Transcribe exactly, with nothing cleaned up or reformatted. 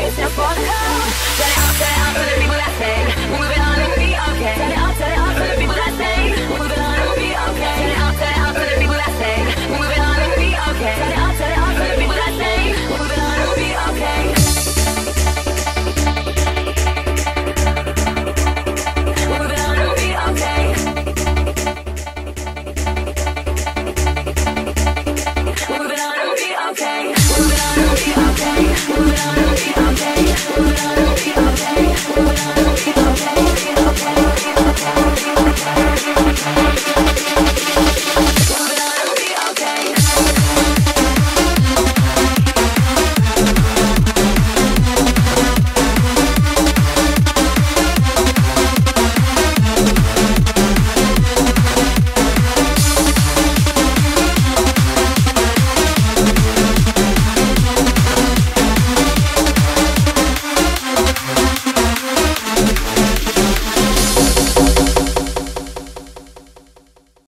yourself on home. Turn it up, turn it up for the people that say we'll move it on, it will be okay. Turn it up, turn it up for the people that say we'll move it on, it will be okay. Turn it up, turn it up for the people that say we'll move it on, it will be okay. Turn it up, turn it up for the people that say we'll move it on, it will be okay. We'll move it on, it will be okay. We'll move it on, it will be okay. Move it on, it'll be okay. Move it on, it'll be okay. Move it on.